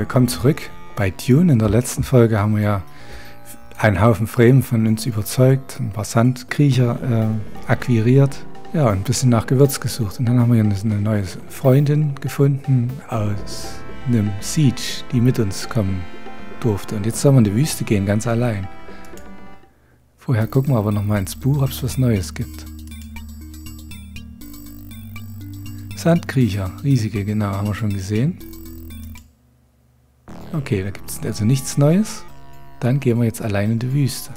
willkommen zurück bei Dune. In der letzten Folge haben wir ja einen Haufen Fremen von uns überzeugt, ein paar Sandkriecher akquiriert, ja, und ein bisschen nach Gewürz gesucht. Und dann haben wir eine neue Freundin gefunden aus einem Siege, die mit uns kommen durfte. Und jetzt sollen wir in die Wüste gehen, ganz allein. Vorher gucken wir aber nochmal ins Buch, ob es was Neues gibt. Sandkriecher, riesige, genau, haben wir schon gesehen. Okay, da gibt es also nichts Neues. Dann gehen wir jetzt allein in die Wüste.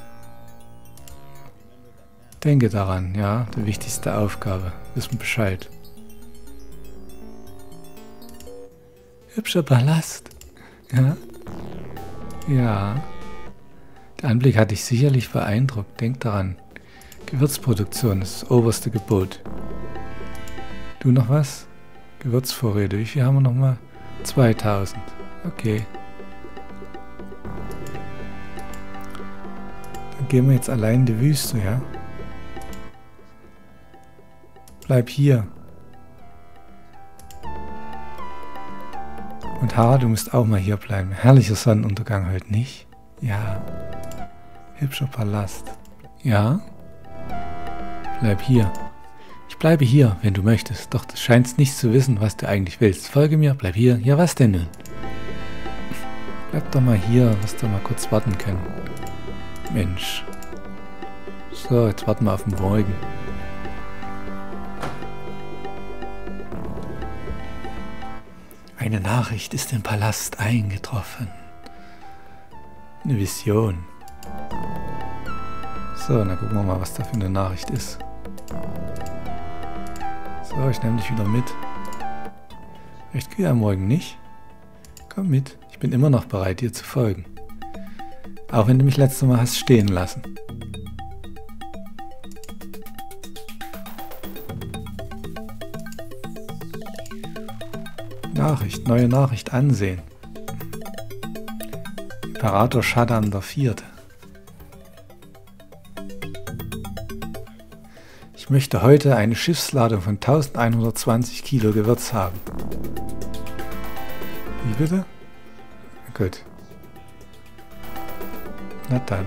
Denke daran, ja, die wichtigste Aufgabe. Wissen wir Bescheid. Hübscher Palast. Ja. Ja. Der Anblick hat dich sicherlich beeindruckt. Denk daran. Gewürzproduktion ist das oberste Gebot. Du noch was? Gewürzvorräte. Wie viel haben wir nochmal? 2000. Okay. Dann gehen wir jetzt allein in die Wüste, ja? Bleib hier. Und Hara, du musst auch mal hier bleiben. Herrlicher Sonnenuntergang heute, nicht? Ja. Hübscher Palast. Ja? Bleib hier. Ich bleibe hier, wenn du möchtest. Doch du scheinst nicht zu wissen, was du eigentlich willst. Folge mir, bleib hier. Ja, was denn nun? Bleib doch mal hier, wirst du mal kurz warten können. Mensch. So, jetzt warten wir auf den Morgen. Eine Nachricht ist im Palast eingetroffen. Eine Vision. So, dann gucken wir mal, was da für eine Nachricht ist. So, ich nehme dich wieder mit. Echt kühl am Morgen nicht? Komm mit, ich bin immer noch bereit, dir zu folgen. Auch wenn du mich letztes Mal hast stehen lassen. Nachricht, neue Nachricht ansehen. Imperator Shaddam IV. Ich möchte heute eine Schiffsladung von 1120 Kilo Gewürz haben. Wie bitte? Gut. Na dann.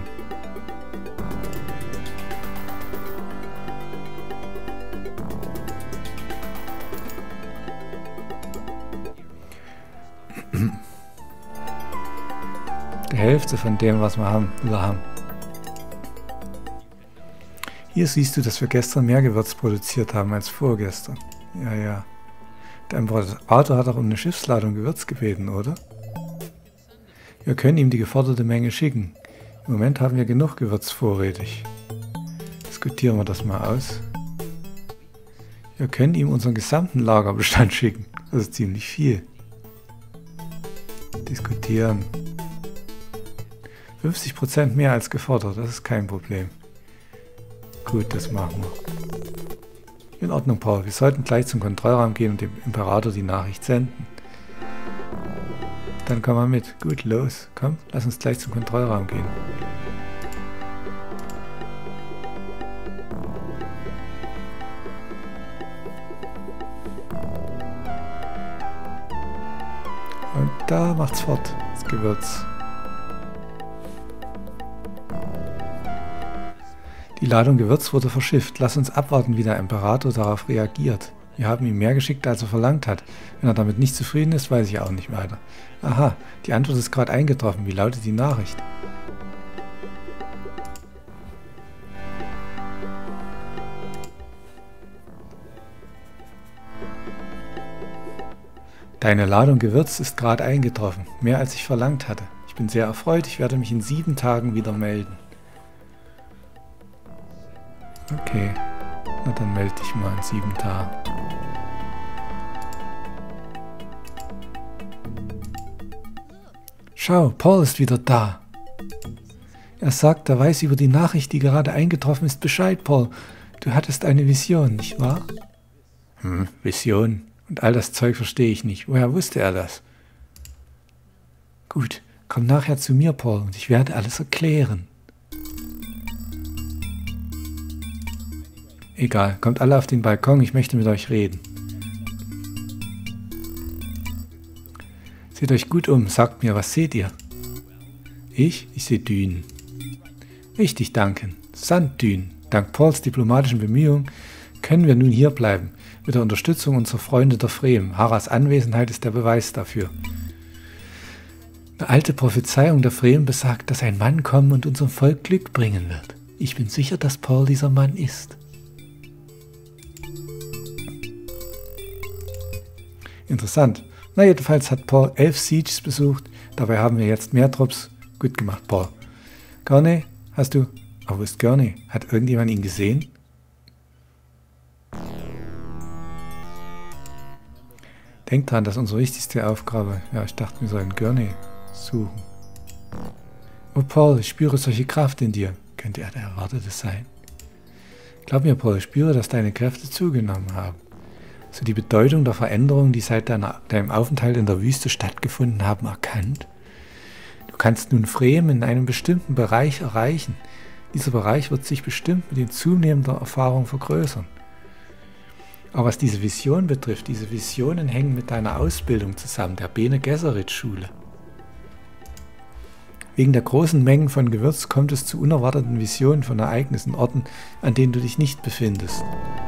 Die Hälfte von dem, was wir haben, Hier siehst du, dass wir gestern mehr Gewürz produziert haben als vorgestern. Ja, ja. Der Imperator hat auch um eine Schiffsladung Gewürz gebeten, oder? Wir können ihm die geforderte Menge schicken. Im Moment haben wir genug Gewürz vorrätig. Diskutieren wir das mal aus. Wir können ihm unseren gesamten Lagerbestand schicken. Das ist ziemlich viel. Diskutieren. 50% mehr als gefordert, das ist kein Problem. Gut, das machen wir. In Ordnung, Paul. Wir sollten gleich zum Kontrollraum gehen und dem Imperator die Nachricht senden. Dann komm mal mit. Gut, los. Komm, lass uns gleich zum Kontrollraum gehen. Und da macht's fort, das Gewürz. Die Ladung Gewürz wurde verschifft. Lass uns abwarten, wie der Imperator darauf reagiert. Wir haben ihm mehr geschickt, als er verlangt hat. Wenn er damit nicht zufrieden ist, weiß ich auch nicht weiter. Aha, die Antwort ist gerade eingetroffen. Wie lautet die Nachricht? Deine Ladung Gewürz ist gerade eingetroffen. Mehr als ich verlangt hatte. Ich bin sehr erfreut. Ich werde mich in 7 Tagen wieder melden. Okay, na dann melde dich mal in 7 Tagen. Schau, Paul ist wieder da. Er sagt, er weiß über die Nachricht, die gerade eingetroffen ist, Bescheid, Paul. Du hattest eine Vision, nicht wahr? Vision? Und all das Zeug verstehe ich nicht. Woher wusste er das? Gut, komm nachher zu mir, Paul, und ich werde alles erklären. Egal, kommt alle auf den Balkon, ich möchte mit euch reden. Seht euch gut um, sagt mir, was seht ihr? Ich sehe Dünen. Richtig danken. Sanddünen. Dank Pauls diplomatischen Bemühungen können wir nun hier bleiben. Mit der Unterstützung unserer Freunde der Fremen. Haras Anwesenheit ist der Beweis dafür. Eine alte Prophezeiung der Fremen besagt, dass ein Mann kommen und unserem Volk Glück bringen wird. Ich bin sicher, dass Paul dieser Mann ist. Interessant. Na, jedenfalls hat Paul 11 Sieges besucht. Dabei haben wir jetzt mehr Trupps. Gut gemacht, Paul. Gurney, hast du... Oh, wo ist Gurney? Hat irgendjemand ihn gesehen? Denkt dran, das ist unsere wichtigste Aufgabe. Ja, ich dachte, wir sollen Gurney suchen. Oh, Paul, ich spüre solche Kraft in dir. Könnte er der Erwartete sein? Glaub mir, Paul, ich spüre, dass deine Kräfte zugenommen haben. So die Bedeutung der Veränderungen, die seit deinem Aufenthalt in der Wüste stattgefunden haben, erkannt? Du kannst nun Fremen in einem bestimmten Bereich erreichen. Dieser Bereich wird sich bestimmt mit den zunehmender Erfahrung vergrößern. Aber was diese Vision betrifft, diese Visionen hängen mit deiner Ausbildung zusammen, der Bene Gesserit Schule. Wegen der großen Mengen von Gewürz kommt es zu unerwarteten Visionen von Ereignissen, Orten, an denen du dich nicht befindest.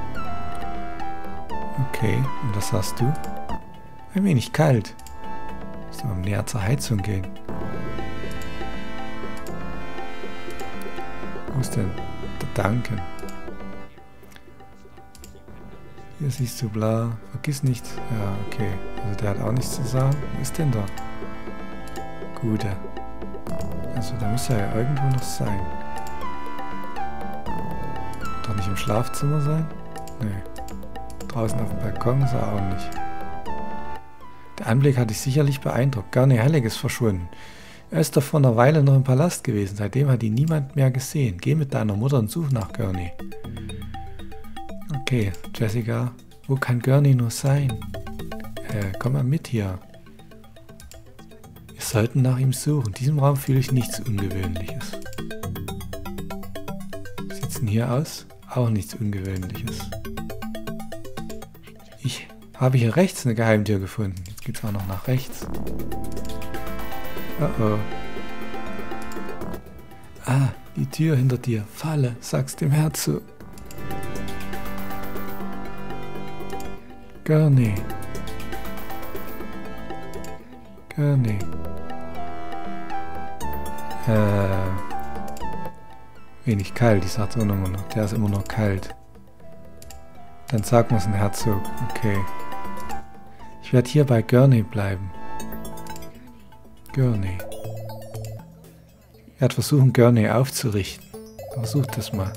Okay, und was sagst du? Ein wenig kalt. Müssen wir mal näher zur Heizung gehen. Wo ist denn der Duncan? Hier siehst du bla. Vergiss nicht. Ja, okay. Also der hat auch nichts zu sagen. Wo ist denn da? Gute. Also da muss er ja irgendwo noch sein. Doch nicht im Schlafzimmer sein? Nee. Draußen auf dem Balkon ist er auch nicht. Der Anblick hat dich sicherlich beeindruckt. Gurney Halleck ist verschwunden. Er ist doch vor einer Weile noch im Palast gewesen. Seitdem hat ihn niemand mehr gesehen. Geh mit deiner Mutter und such nach Gurney. Okay, Jessica. Wo kann Gurney nur sein? Komm mal mit hier. Wir sollten nach ihm suchen. In diesem Raum fühle ich nichts Ungewöhnliches. Wie sieht es denn hier aus? Auch nichts Ungewöhnliches. Ich habe hier rechts eine Geheimtür gefunden. Jetzt geht es auch noch nach rechts. Oh oh. Ah, die Tür hinter dir. Falle, sag's dem Herzog. Gurney. Gurney. Wenig kalt, ich sag's auch immer noch. Der ist immer noch kalt. Dann sag mal's ein Herzog. Okay. Ich werde hier bei Gurney bleiben. Gurney. Ich werde versuchen, Gurney aufzurichten. Versuch das mal.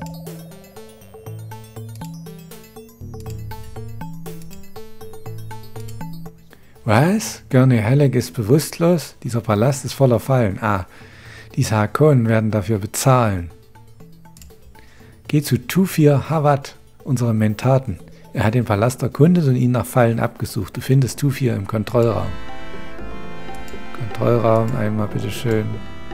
Was? Gurney Halleck ist bewusstlos? Dieser Palast ist voller Fallen. Ah, diese Hakonen werden dafür bezahlen. Geh zu Thufir Hawat, unserem Mentaten. Er hat den Palast erkundet und ihn nach Fallen abgesucht. Du findest Thufir im Kontrollraum. Kontrollraum, einmal bitteschön.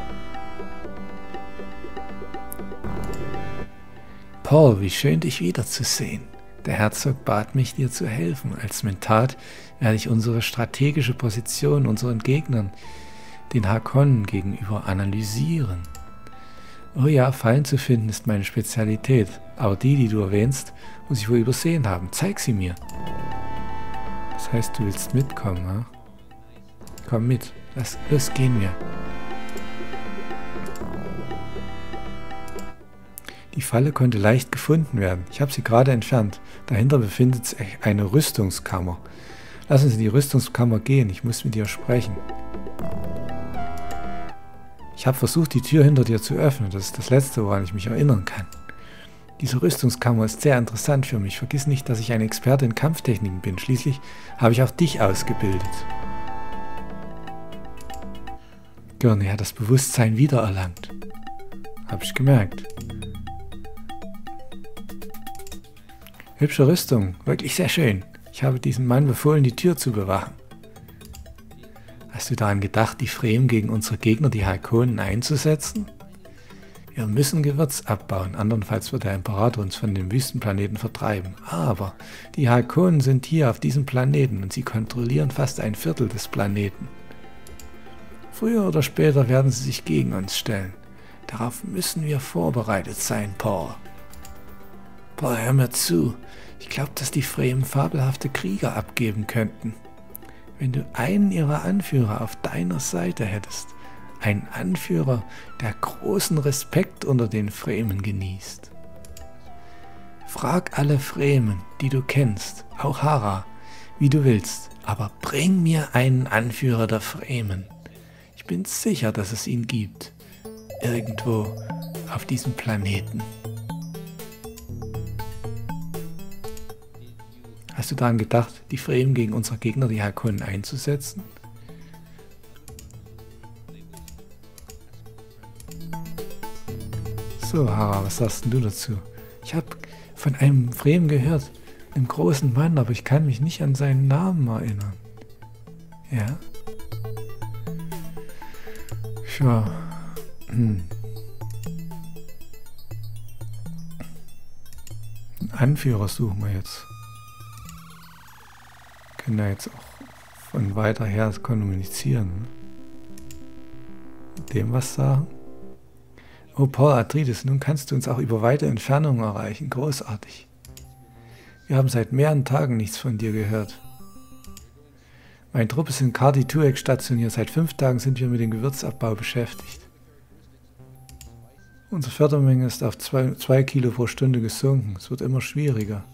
Paul, wie schön, dich wiederzusehen. Der Herzog bat mich, dir zu helfen. Als Mentat werde ich unsere strategische Position unseren Gegnern, den Hakonnen gegenüber, analysieren. Oh ja, Fallen zu finden ist meine Spezialität. Aber die du erwähnst, muss ich wohl übersehen haben. Zeig sie mir. Das heißt, du willst mitkommen, ha? Komm mit. Los, gehen wir. Die Falle konnte leicht gefunden werden. Ich habe sie gerade entfernt. Dahinter befindet sich eine Rüstungskammer. Lass uns in die Rüstungskammer gehen. Ich muss mit dir sprechen. Ich habe versucht, die Tür hinter dir zu öffnen. Das ist das Letzte, woran ich mich erinnern kann. Diese Rüstungskammer ist sehr interessant für mich. Vergiss nicht, dass ich ein Experte in Kampftechniken bin. Schließlich habe ich auch dich ausgebildet. Gurney hat das Bewusstsein wiedererlangt. Hab ich gemerkt. Hübsche Rüstung, wirklich sehr schön. Ich habe diesem Mann befohlen, die Tür zu bewachen. Hast du daran gedacht, die Fremen gegen unsere Gegner, die Hakonen, einzusetzen? Wir müssen Gewürz abbauen, andernfalls wird der Imperator uns von dem Wüstenplaneten vertreiben. Aber die Hakonen sind hier auf diesem Planeten und sie kontrollieren fast ein Viertel des Planeten. Früher oder später werden sie sich gegen uns stellen. Darauf müssen wir vorbereitet sein, Paul. Paul, hör mir zu. Ich glaube, dass die Fremen fabelhafte Krieger abgeben könnten. Wenn du einen ihrer Anführer auf deiner Seite hättest, einen Anführer, der großen Respekt unter den Fremen genießt. Frag alle Fremen, die du kennst, auch Hara, wie du willst, aber bring mir einen Anführer der Fremen. Ich bin sicher, dass es ihn gibt. Irgendwo auf diesem Planeten. Hast du daran gedacht, die Fremen gegen unsere Gegner, die Harkonnen, einzusetzen? So, Hara, was sagst denn du dazu? Ich habe von einem Fremen gehört, einem großen Mann, aber ich kann mich nicht an seinen Namen erinnern. Ja? Ja. Einen Anführer suchen wir jetzt. Können ja jetzt auch von weiter her kommunizieren. Mit dem was sagen? Oh, Paul Atreides, nun kannst du uns auch über weite Entfernungen erreichen. Großartig. Wir haben seit mehreren Tagen nichts von dir gehört. Mein Trupp ist in Cardi Tuek stationiert. Seit 5 Tagen sind wir mit dem Gewürzabbau beschäftigt. Unsere Fördermenge ist auf 2 Kilo pro Stunde gesunken. Es wird immer schwieriger.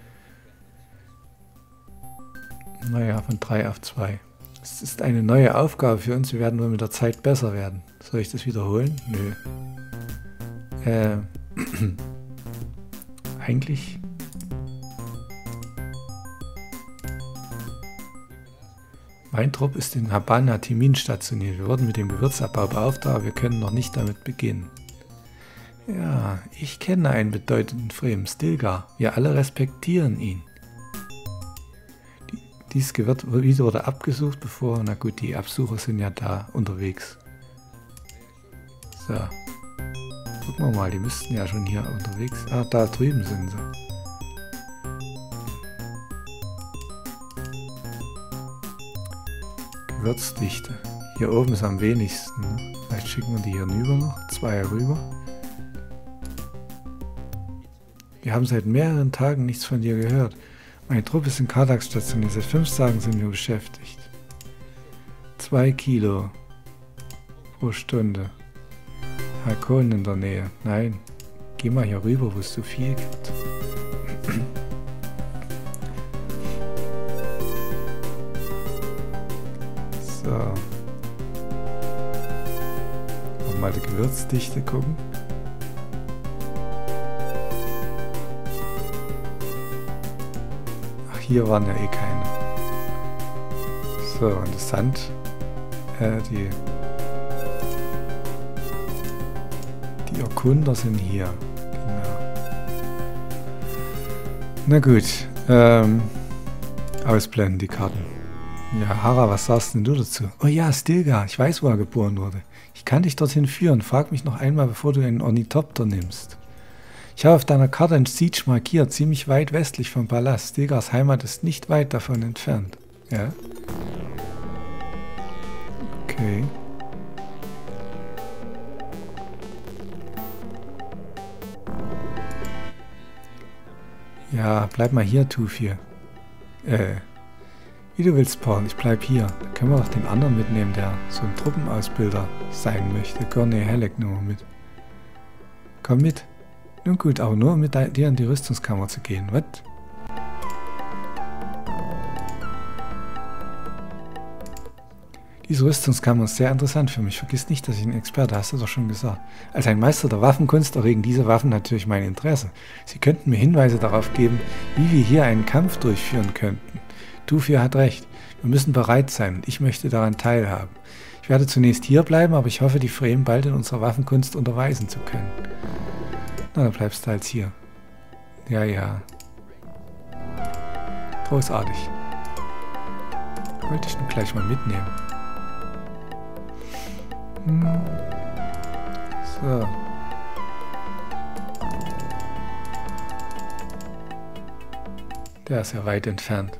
Naja, von 3 auf 2. Es ist eine neue Aufgabe für uns. Wir werden wohl mit der Zeit besser werden. Soll ich das wiederholen? Nö. Eigentlich... Mein Trupp ist in Habana Timin stationiert. Wir wurden mit dem Gewürzabbau beauftragt, aber wir können noch nicht damit beginnen. Ja, ich kenne einen bedeutenden Fremen, Stilgar. Wir alle respektieren ihn. Dieses Gebiet wurde abgesucht, bevor... Na gut, die Absucher sind ja da unterwegs. So. Gucken wir mal, die müssten ja schon hier unterwegs... Ah, da drüben sind sie. Gewürzdichte. Hier oben ist am wenigsten. Ne? Vielleicht schicken wir die hier rüber noch. 2 rüber. Wir haben seit mehreren Tagen nichts von dir gehört. Meine Truppe ist in Kardak stationiert. Seit 5 Tagen sind wir beschäftigt. 2 Kilo pro Stunde. Harkonnen in der Nähe. Nein. Geh mal hier rüber, wo es so viel gibt. So. Mal die Gewürzdichte gucken. Ach, hier waren ja eh keine. So, und das Sand. Die Erkunder sind hier. Genau. Na gut. Ausblenden die Karten. Ja, Hara, was sagst denn du dazu? Oh ja, Stilgar, ich weiß, wo er geboren wurde. Ich kann dich dorthin führen. Frag mich noch einmal, bevor du einen Ornithopter nimmst. Ich habe auf deiner Karte ein Siege markiert, ziemlich weit westlich vom Palast. Stilgars Heimat ist nicht weit davon entfernt. Ja? Okay. Ja, bleib mal hier, Tufir. Wie du willst, Paul, ich bleib hier. Dann können wir doch den anderen mitnehmen, der so ein Truppenausbilder sein möchte. Gorney Halleck nur mit. Komm mit. Nun gut, aber nur mit dir in die Rüstungskammer zu gehen. Was? Diese Rüstungskammer ist sehr interessant für mich. Vergiss nicht, dass ich ein Experte, hast du doch schon gesagt. Als ein Meister der Waffenkunst erregen diese Waffen natürlich mein Interesse. Sie könnten mir Hinweise darauf geben, wie wir hier einen Kampf durchführen könnten. Tufir hat recht. Wir müssen bereit sein und ich möchte daran teilhaben. Ich werde zunächst hier bleiben, aber ich hoffe, die Fremen bald in unserer Waffenkunst unterweisen zu können. Na, dann bleibst du halt hier. Ja, ja. Großartig. Wollte ich ihn gleich mal mitnehmen. So. Der ist ja weit entfernt.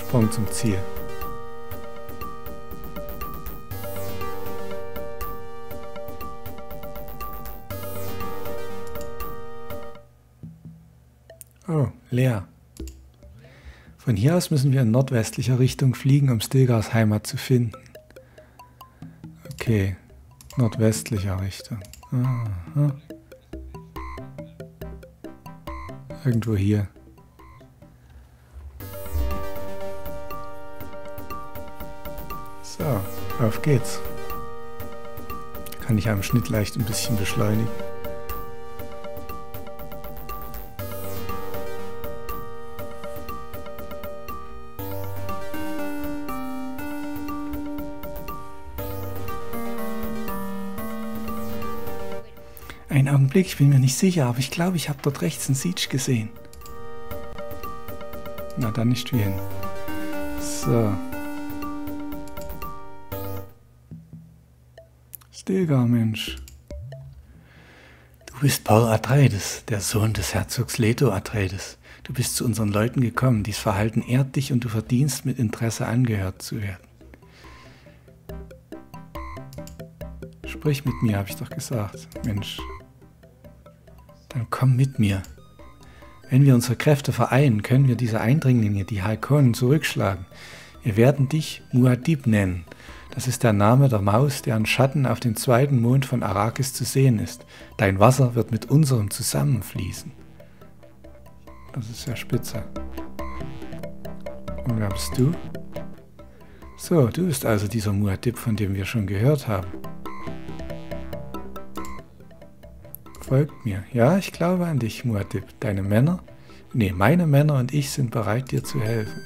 Sprung zum Ziel. Oh, leer. Von hier aus müssen wir in nordwestlicher Richtung fliegen, um Stilgars Heimat zu finden. Okay, nordwestlicher Richtung. Aha. Irgendwo hier. So, auf geht's. Kann ich am Schnitt leicht ein bisschen beschleunigen. Einen Augenblick, ich bin mir nicht sicher, aber ich glaube, ich habe dort rechts einen Siege gesehen. Na, dann nicht wie hin. So. Stilgar, Mensch. Du bist Paul Atreides, der Sohn des Herzogs Leto Atreides. Du bist zu unseren Leuten gekommen. Dies Verhalten ehrt dich und du verdienst, mit Interesse angehört zu werden. Sprich mit mir, habe ich doch gesagt. Mensch. Dann komm mit mir. Wenn wir unsere Kräfte vereinen, können wir diese Eindringlinge, die Harkonnen, zurückschlagen. Wir werden dich Muad'Dib nennen. Das ist der Name der Maus, deren Schatten auf dem zweiten Mond von Arrakis zu sehen ist. Dein Wasser wird mit unserem zusammenfließen. Das ist ja spitze. Und wer bist du? So, du bist also dieser Muad'Dib, von dem wir schon gehört haben. Folgt mir. Ja, ich glaube an dich, Muad'Dib. Deine Männer? Nee, meine Männer und ich sind bereit, dir zu helfen.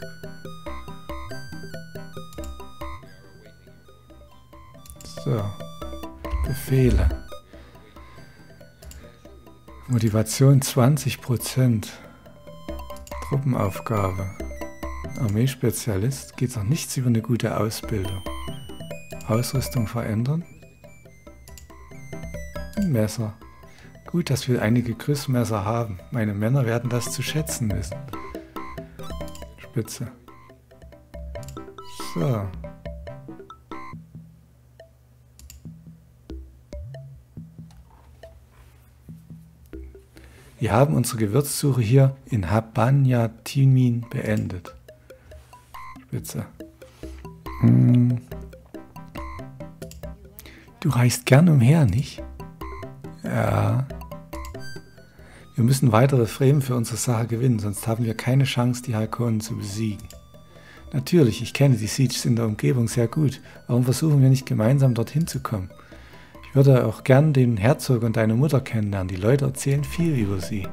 So. Befehle. Motivation 20%. Truppenaufgabe. Armeespezialist. Geht noch nichts über eine gute Ausbildung. Ausrüstung verändern. Ein Messer. Gut, dass wir einige Grissmesser haben. Meine Männer werden das zu schätzen wissen. Spitze. So. Wir haben unsere Gewürzsuche hier in Habanyatimin beendet. Spitze. Du reist gern umher, nicht? Ja. Wir müssen weitere Fremen für unsere Sache gewinnen, sonst haben wir keine Chance, die Harkonnen zu besiegen. Natürlich, ich kenne die Sieges in der Umgebung sehr gut. Warum versuchen wir nicht gemeinsam dorthin zu kommen? Ich würde auch gern den Herzog und deine Mutter kennenlernen. Die Leute erzählen viel über sie.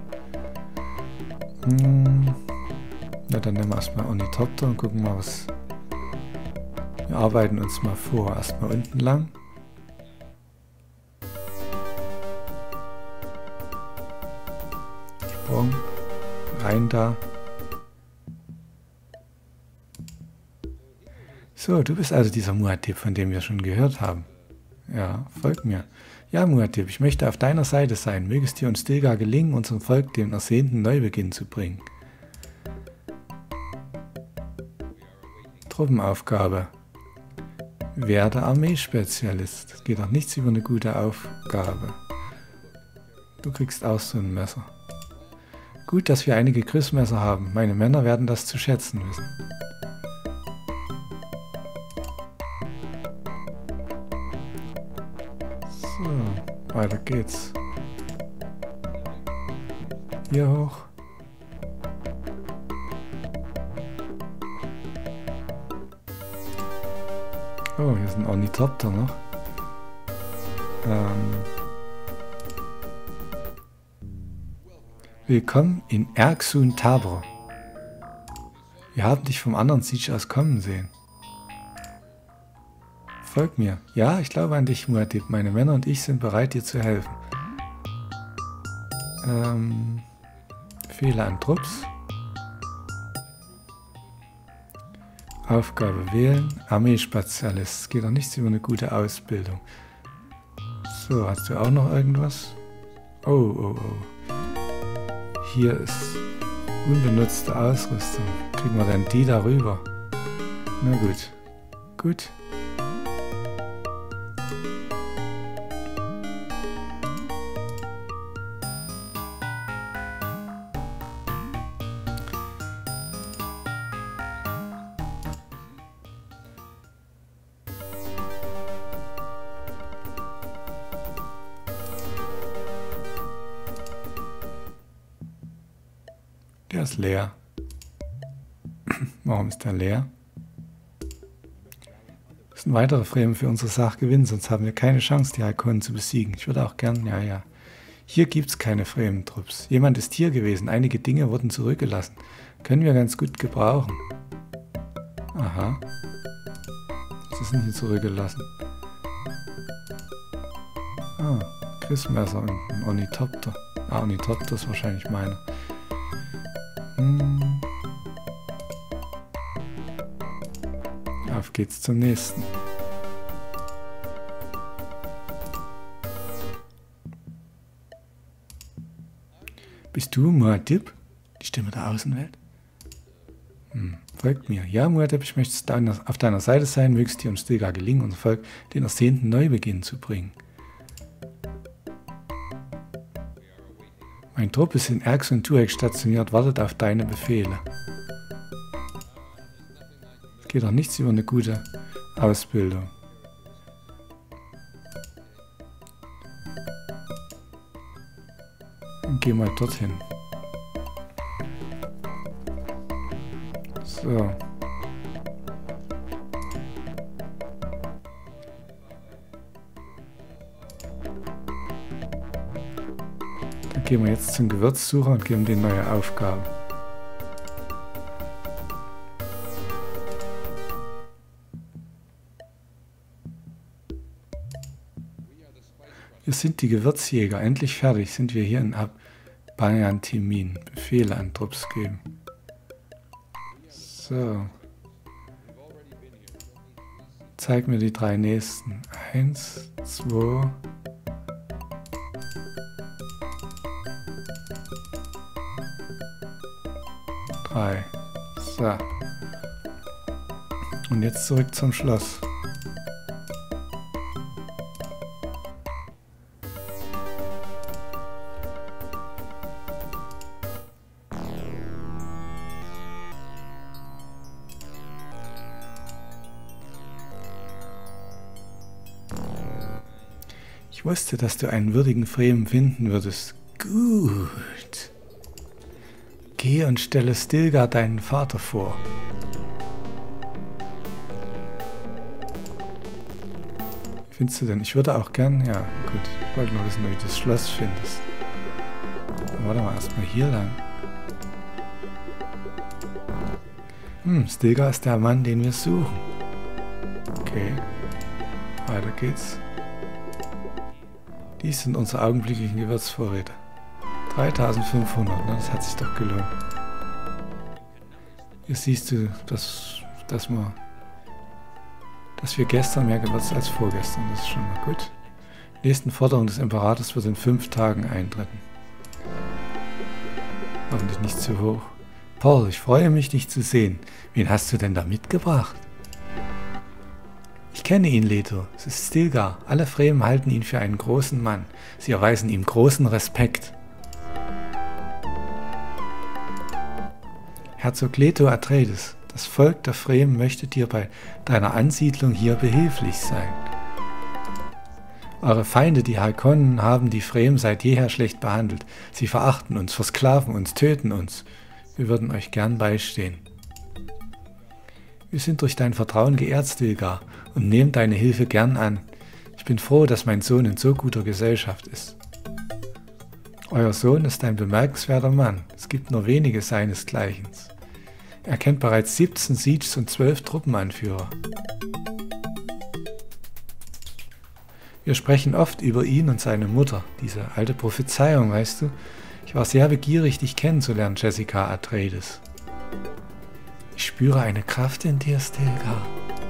Na, dann nehmen wir erstmal Ornithopter und gucken mal, was... Wir arbeiten uns mal vor. Erstmal unten lang. Sprung. Rein da. So, du bist also dieser Muad'Dib, von dem wir schon gehört haben. Ja, folg mir. Ja, Muad'Dib, ich möchte auf deiner Seite sein. Möge es dir und Stilgar gelingen, unserem Volk den ersehnten Neubeginn zu bringen. Truppenaufgabe. Werde Armeespezialist. Geht doch nichts über eine gute Aufgabe. Du kriegst auch so ein Messer. Gut, dass wir einige Grissmesser haben. Meine Männer werden das zu schätzen wissen. So, weiter geht's. Hier hoch. Oh, hier ist ein Ornithopter noch. Willkommen in Erxun Tabor. Wir haben dich vom anderen Siege aus kommen sehen. Folg mir. Ja, ich glaube an dich, Muad'Dib. Meine Männer und ich sind bereit, dir zu helfen. Befehle an Trupps. Aufgabe wählen. Armeespezialist. Es geht doch nichts über eine gute Ausbildung. So, hast du auch noch irgendwas? Oh. Hier ist unbenutzte Ausrüstung. Kriegen wir denn die darüber? Na gut. Gut. Der ist leer. Warum ist der leer? Das ist ein weiterer Fremen für unsere Sache gewinnen, sonst haben wir keine Chance, die Harkonnen zu besiegen. Ich würde auch gern, ja. Hier gibt es keine Fremen-Trupps. Jemand ist hier gewesen, einige Dinge wurden zurückgelassen. Können wir ganz gut gebrauchen. Aha. Was ist denn hier zurückgelassen? Ah, Quizmesser und ein Ornithopter. Ah, Ornithopter ist wahrscheinlich meiner. Auf geht's zum nächsten. Bist du Muad'Dib? Die Stimme der Außenwelt? Folgt mir. Ja, Muad'Dib, ich möchte auf deiner Seite sein, möge es dir und Stilgar gelingen, unser Volk den ersehnten Neubeginn zu bringen. Mein Trupp ist in Erx und Tuek stationiert, wartet auf deine Befehle. Es geht doch nichts über eine gute Ausbildung. Dann geh mal dorthin. So. Dann gehen wir jetzt zum Gewürzsucher und geben dem neue Aufgaben. Wir sind die Gewürzjäger. Endlich fertig sind wir hier in Bayantimin. Befehle an Trupps geben. So. Zeig mir die 3 nächsten. 1, 2. So. Und jetzt zurück zum Schloss. Ich wusste, dass du einen würdigen Fremen finden würdest. Gut. Geh und stelle Stilgar deinen Vater vor. Wie findest du denn? Ich würde auch gern... Ja, gut. Ich wollte nur wissen, wie du das Schloss findest. Dann warte mal erstmal hier lang. Stilgar ist der Mann, den wir suchen. Okay. Weiter geht's. Dies sind unsere augenblicklichen Gewürzvorräte. 3500, ne? Das hat sich doch gelohnt. Hier siehst du, dass wir gestern mehr Gewürz als vorgestern. Das ist schon mal gut. Die nächsten Forderung des Imperators wird in 5 Tagen eintreten. Hoffentlich nicht zu hoch. Paul, ich freue mich, dich zu sehen. Wen hast du denn da mitgebracht? Ich kenne ihn, Leto. Es ist Stilgar. Alle Fremen halten ihn für einen großen Mann. Sie erweisen ihm großen Respekt. Herzog Leto Atreides, das Volk der Fremen möchte dir bei deiner Ansiedlung hier behilflich sein. Eure Feinde, die Harkonnen, haben die Fremen seit jeher schlecht behandelt. Sie verachten uns, versklaven uns, töten uns. Wir würden euch gern beistehen. Wir sind durch dein Vertrauen geehrt, Stilgar, und nehmen deine Hilfe gern an. Ich bin froh, dass mein Sohn in so guter Gesellschaft ist. Euer Sohn ist ein bemerkenswerter Mann. Es gibt nur wenige seinesgleichen. Er kennt bereits 17 Sieges und 12 Truppenanführer. Wir sprechen oft über ihn und seine Mutter, diese alte Prophezeiung, weißt du? Ich war sehr begierig, dich kennenzulernen, Jessica Atreides. Ich spüre eine Kraft in dir, Stilgar.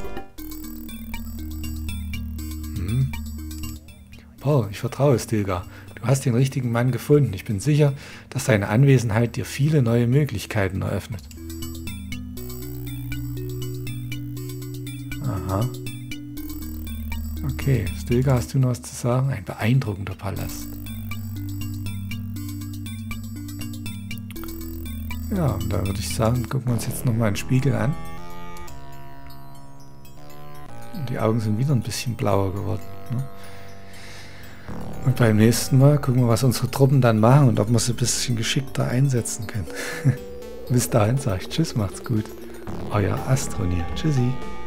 Paul, ich vertraue Stilgar. Du hast den richtigen Mann gefunden. Ich bin sicher, dass seine Anwesenheit dir viele neue Möglichkeiten eröffnet. Aha. Okay, Stilgar, hast du noch was zu sagen? Ein beeindruckender Palast. Ja, und da würde ich sagen, gucken wir uns jetzt nochmal einen Spiegel an. Und die Augen sind wieder ein bisschen blauer geworden. Ne? Und beim nächsten Mal gucken wir, was unsere Truppen dann machen und ob wir sie ein bisschen geschickter einsetzen können. Bis dahin sage ich Tschüss, macht's gut. Euer Astronier. Tschüssi.